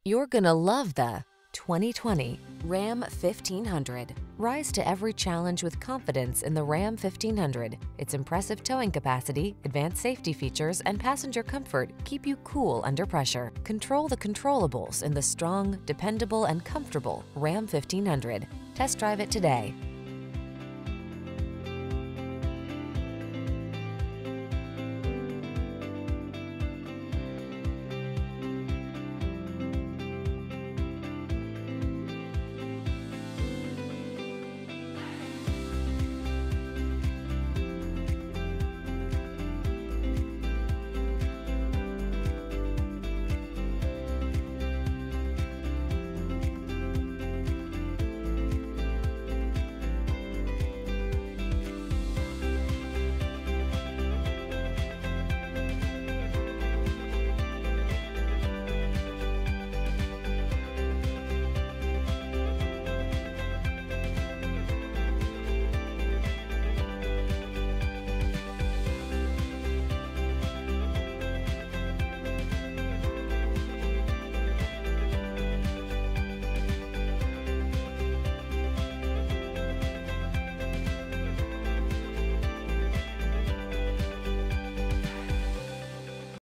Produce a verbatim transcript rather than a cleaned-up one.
You're gonna love the twenty twenty Ram fifteen hundred. Rise to every challenge with confidence in the Ram fifteen hundred. Its impressive towing capacity, advanced safety features, and passenger comfort keep you cool under pressure. Control the controllables in the strong, dependable, and comfortable Ram fifteen hundred. Test drive it today.